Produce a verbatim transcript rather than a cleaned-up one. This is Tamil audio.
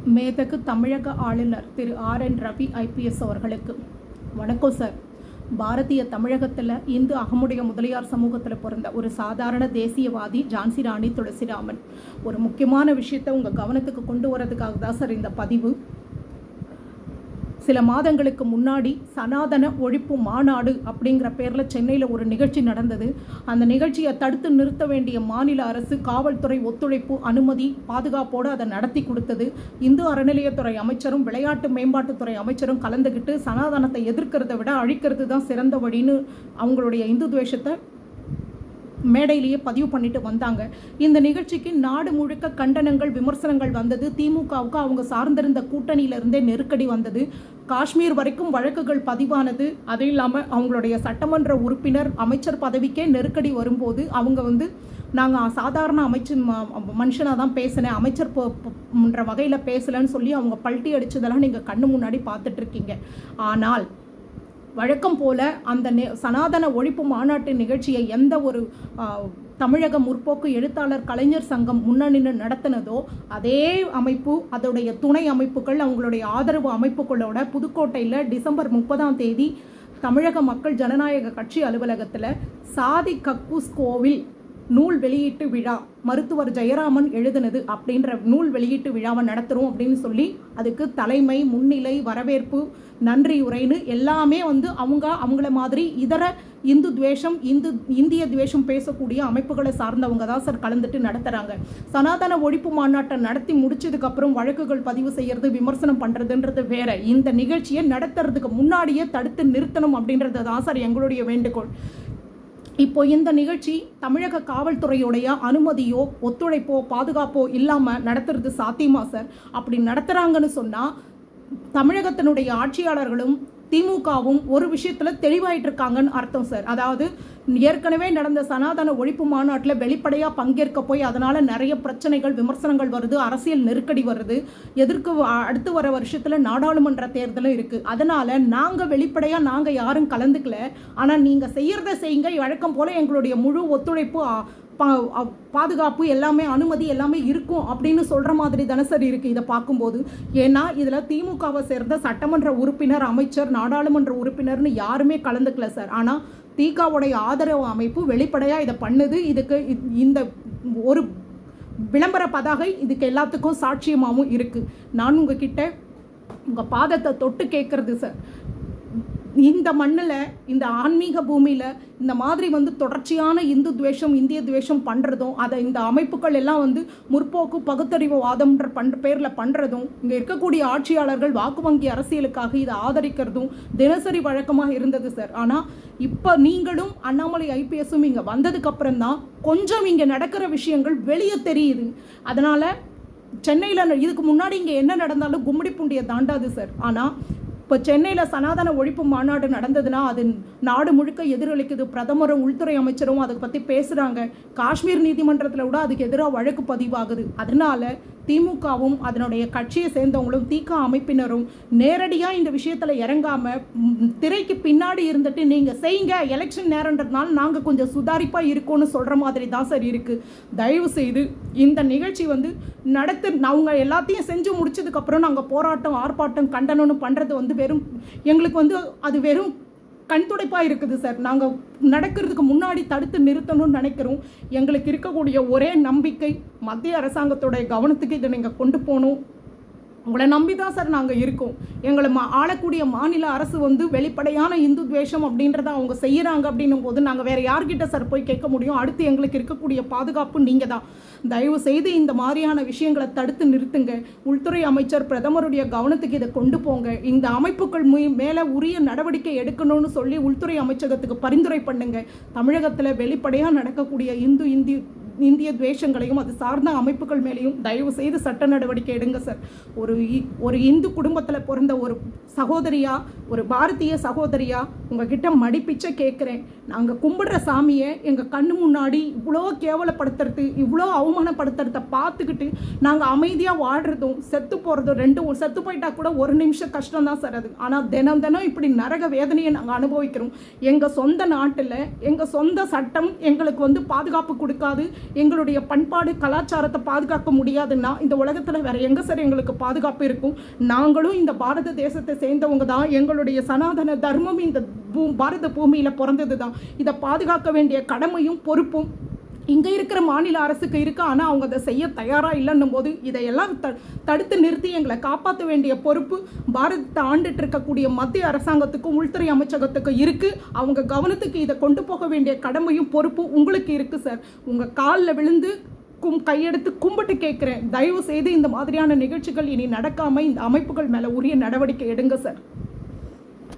மேதகு தமிழக ஆளுநர் திரு ஆர் என் ரவி ஐபிஎஸ் அவர்களுக்கு வணக்கம் சார். பாரதிய தமிழகத்தில் இந்து அகமுடைய முதலியார் சமூகத்தில் பிறந்த ஒரு சாதாரண தேசியவாதி ஜான்சி ராணி துளசிராமன். ஒரு முக்கியமான விஷயத்தை உங்கள் கவனத்துக்கு கொண்டு வரதுக்காக தான் சார் இந்த பதிவு. சில மாதங்களுக்கு முன்னாடி சனாதன ஒழிப்பு மாநாடு அப்படிங்கிற பேரில் சென்னையில் ஒரு நிகழ்ச்சி நடந்தது. அந்த நிகழ்ச்சியை தடுத்து நிறுத்த வேண்டிய மாநில அரசு காவல்துறை ஒத்துழைப்பு அனுமதி பாதுகாப்போடு அதை நடத்தி கொடுத்தது. இந்து அறநிலையத்துறை அமைச்சரும் விளையாட்டு மேம்பாட்டுத்துறை அமைச்சரும் கலந்துக்கிட்டு சனாதனத்தை எதிர்க்கிறத விட அழிக்கிறது தான் சிறந்த வழின்னு அவங்களுடைய இந்து துவேஷத்தை மேடையிலேயே பதிவு பண்ணிட்டு வந்தாங்க. இந்த நிகழ்ச்சிக்கு நாடு முழுக்க கண்டனங்கள் விமர்சனங்கள் வந்தது. திமுகவுக்கு அவங்க சார்ந்திருந்த கூட்டணியிலிருந்தே நெருக்கடி வந்தது. காஷ்மீர் வரைக்கும் வழக்குகள் பதிவானது. அது இல்லாமல் அவங்களுடைய சட்டமன்ற உறுப்பினர் அமைச்சர் பதவிக்கே நெருக்கடி வரும்போது அவங்க வந்து நாங்கள் சாதாரண அமைச்சர் மனுஷனாக தான் பேசினேன், அமைச்சர் போன்ற வகையில் பேசலைன்னு சொல்லி அவங்க பல்ட்டி அடித்ததெல்லாம் நீங்கள் கண்ணு முன்னாடி பார்த்துட்ருக்கீங்க. ஆனால் வழக்கம் போல அந்த சனாதன ஒழிப்பு மாநாட்டு நிகழ்ச்சியை எந்த ஒரு தமிழக முற்போக்கு எழுத்தாளர் கலைஞர் சங்கம் முன்னணின்னு நடத்தினதோ அதே அமைப்பு அதோடைய துணை அமைப்புகள் அவங்களுடைய ஆதரவு அமைப்புகளோட புதுக்கோட்டையில் டிசம்பர் முப்பதாம் தேதி தமிழக மக்கள் ஜனநாயக கட்சி அலுவலகத்தில் சாதி கக்கூஸ் கோவில் நூல் வெளியீட்டு விழா மருத்துவர் ஜெயராமன் எழுதினது அப்படின்ற நூல் வெளியீட்டு விழாவை நடத்துகிறோம் அப்படின்னு சொல்லி அதுக்கு தலைமை முன்னிலை வரவேற்பு நன்றி உரைன்னு எல்லாமே வந்து அவங்க அவங்கள மாதிரி இதர இந்து துவேஷம் இந்து இந்திய துவேஷம் பேசக்கூடிய அமைப்புகளை சார்ந்தவங்க தான் சார் கலந்துட்டு நடத்துகிறாங்க. சனாதன ஒழிப்பு மாநாட்டை நடத்தி முடிச்சதுக்கப்புறம் வழக்குகள் பதிவு செய்யறது விமர்சனம் பண்ணுறதுன்றது வேற. இந்த நிகழ்ச்சியை நடத்துறதுக்கு முன்னாடியே தடுத்து நிறுத்தணும் அப்படின்றது தான் சார் எங்களுடைய வேண்டுகோள். இப்போ இந்த நிகழ்ச்சி தமிழக காவல்துறையுடைய அனுமதியோ ஒத்துழைப்போ பாதுகாப்போ இல்லாமல் நடத்துறது சாத்தியமா சார்? அப்படி நடத்துகிறாங்கன்னு சொன்னால் தமிழகத்தினுடைய ஆட்சியாளர்களும் திமுகவும் ஒரு விஷயத்தில் தெளிவாயிட்டு இருக்காங்கன்னு அர்த்தம் சார். அதாவது ஏற்கனவே நடந்த சனாதன ஒழிப்பு மாநாட்டில் வெளிப்படையாக பங்கேற்க போய் அதனால் நிறைய பிரச்சனைகள் விமர்சனங்கள் வருது, அரசியல் நெருக்கடி வருது. எதிர்க்கு அடுத்து வர வருஷத்தில் நாடாளுமன்ற தேர்தலும் இருக்குது. அதனால் நாங்கள் வெளிப்படையாக நாங்கள் யாரும் கலந்துக்கல, ஆனால் நீங்கள் செய்கிறத செய்யுங்க, வழக்கம் போல் எங்களுடைய முழு ஒத்துழைப்பு பா பாதுகாப்பு எல்லாமே அனுமதி எல்லாமே இருக்கும் அப்படின்னு சொல்கிற மாதிரி தானே சார் இருக்குது இதை பார்க்கும்போது. ஏன்னா இதில் திமுகவை சேர்ந்த சட்டமன்ற உறுப்பினர் அமைச்சர் நாடாளுமன்ற உறுப்பினர்னு யாருமே கலந்துக்கல சார். ஆனால் திகாவுடைய ஆதரவு அமைப்பு வெளிப்படையாக இதை பண்ணுது. இதுக்கு இந்த ஒரு விளம்பர பதாகை இதுக்கு எல்லாத்துக்கும் சாட்சியமாகவும் இருக்குது. நான் உங்ககிட்ட உங்கள் பாதத்தை தொட்டு கேட்குறது சார், இந்த மண்ணில் இந்த ஆன்மீக பூமியில் இந்த மாதிரி வந்து தொடர்ச்சியான இந்து துவேஷம் இந்திய துவேஷம் பண்ணுறதும் அதை இந்த அமைப்புகள் எல்லாம் வந்து முற்போக்கு பகுத்தறிவு வாதம்ன்ற பண்ற பேரில் பண்ணுறதும் இங்கே இருக்கக்கூடிய ஆட்சியாளர்கள் வாக்கு வங்கி அரசியலுக்காக இதை ஆதரிக்கிறதும் தினசரி வழக்கமாக இருந்தது சார். ஆனால் இப்போ நீங்களும் அண்ணாமலை ஐபிஎஸும் இங்கே வந்ததுக்கப்புறம் தான் கொஞ்சம் இங்கே நடக்கிற விஷயங்கள் வெளியே தெரியுது. அதனால் சென்னையில் இதுக்கு முன்னாடி இங்கே என்ன நடந்தாலும் கும்மிடி பூண்டியை தாண்டாது சார். ஆனால் இப்போ சென்னையில் சனாதன ஒழிப்பு மாநாடு நடந்ததுன்னா அது நாடு முழுக்க எதிரொலிக்குது. பிரதமரும் உள்துறை அமைச்சரும் அதை பற்றி பேசுகிறாங்க. காஷ்மீர் நீதிமன்றத்தில் கூட அதுக்கு எதிராக வழக்கு பதிவாகுது. அதனால திமுகவும் அதனுடைய கட்சியை சேர்ந்தவங்களும் திக அமைப்பினரும் நேரடியாக இந்த விஷயத்தில் இறங்காமல் திரைக்கு பின்னாடி இருந்துட்டு நீங்கள் செய்யுங்க, எலெக்ஷன் நேரன்றதுனால நாங்கள் கொஞ்சம் சுதாரிப்பாக இருக்கோன்னு சொல்கிற மாதிரி தான் சார் இருக்குது. தயவு செய்து இந்த நிகழ்ச்சி வந்து நடத்து அவங்க எல்லாத்தையும் செஞ்சு முடிச்சதுக்கப்புறம் நாங்கள் போராட்டம் ஆர்ப்பாட்டம் கண்டனம்னு பண்ணுறது வந்து வெறும் எங்களுக்கு வந்து அது வெறும் கண் துடைப்பாக இருக்குது சார். நாங்கள் நடக்கிறதுக்கு முன்னாடி தடுத்து நிறுத்தணும்னு நினைக்கிறோம். எங்களுக்கு இருக்கக்கூடிய ஒரே நம்பிக்கை மத்திய அரசாங்கத்தோடைய கவனத்துக்கு இதை நீங்கள் கொண்டு போகணும். உங்களை நம்பி தான் சார் நாங்கள் இருக்கோம். எங்களை மா ஆளக்கூடிய மாநில அரசு வந்து வெளிப்படையான இந்து துவேஷம் அப்படின்றத அவங்க செய்கிறாங்க அப்படின்னும் போது நாங்கள் வேறு யார்கிட்ட சார் போய் கேட்க முடியும்? அடுத்து எங்களுக்கு இருக்கக்கூடிய பாதுகாப்பு நீங்கள் தான். தயவு செய்து இந்த மாதிரியான விஷயங்களை தடுத்து நிறுத்துங்க. உள்துறை அமைச்சர் பிரதமருடைய கவனத்துக்கு இதை கொண்டு போங்க. இந்த அமைப்புகள் மேலே உரிய நடவடிக்கை எடுக்கணும்னு சொல்லி உள்துறை அமைச்சகத்துக்கு பரிந்துரை பண்ணுங்க. தமிழகத்தில் வெளிப்படையாக நடக்கக்கூடிய இந்து இந்தி இந்திய துவேஷங்களையும் அது சார்ந்த அமைப்புகள் மேலேயும் தயவு செய்து சட்ட நடவடிக்கை எடுங்க சார். ஒரு ஒரு இந்து குடும்பத்தில் பிறந்த ஒரு சகோதரியா ஒரு பாரதிய சகோதரியா உங்ககிட்ட மடிப்பிச்சை கேட்குறேன். நாங்கள் கும்பிடுற சாமியை எங்கள் கண்ணு முன்னாடி இவ்வளோ கேவலப்படுத்துறது இவ்வளோ அவமானப்படுத்துறத பார்த்துக்கிட்டு நாங்கள் அமைதியாக வாழ்கிறதும் செத்து போகிறதும் ரெண்டும் செத்து போயிட்டா கூட ஒரு நிமிஷம் கஷ்டம் தான் சார் அது. ஆனால் தினம் தினம் இப்படி நரக வேதனையை நாங்கள் அனுபவிக்கிறோம். எங்கள் சொந்த நாட்டில் எங்கள் சொந்த சட்டம் எங்களுக்கு வந்து பாதுகாப்பு கொடுக்காது. எங்களுடைய பண்பாடு கலாச்சாரத்தை பாதுகாக்க முடியாதுன்னா இந்த உலகத்தில் வேற எங்கே சார் எங்களுக்கு பாதுகாப்பு இருக்கும்? நாங்களும் இந்த பாரத தேசத்தை சேர்ந்தவங்க தான். எங்களுடைய சனாதன தர்மம் இந்த பூ பாரத பூமியில் பிறந்தது தான். இதை பாதுகாக்க வேண்டிய கடமையும் பொறுப்பும் இங்கே இருக்கிற மாநில அரசுக்கு இருக்கு. ஆனால் அவங்க அதை செய்ய தயாராக இல்லைன்னும் போது இதையெல்லாம் த தடுத்து நிறுத்தி எங்களை காப்பாற்ற வேண்டிய பொறுப்பு பாரதத்தை ஆண்டுட்டு இருக்கக்கூடிய மத்திய அரசாங்கத்துக்கும் உள்துறை அமைச்சகத்துக்கும் இருக்குது. அவங்க கவனத்துக்கு இதை கொண்டு போக வேண்டிய கடமையும் பொறுப்பும் உங்களுக்கு இருக்குது சார். உங்கள் காலில் விழுந்து கும் கையெடுத்து கும்பிட்டு கேட்குறேன், தயவு செய்து இந்த மாதிரியான நிகழ்ச்சிகள் இனி நடக்காமல் இந்த அமைப்புகள் மேலே உரிய நடவடிக்கை எடுங்க சார்.